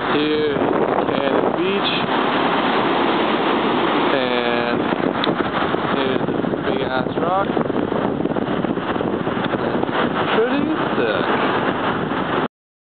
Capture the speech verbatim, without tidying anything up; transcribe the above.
Here's Cannon Beach, and here's this big ass rock.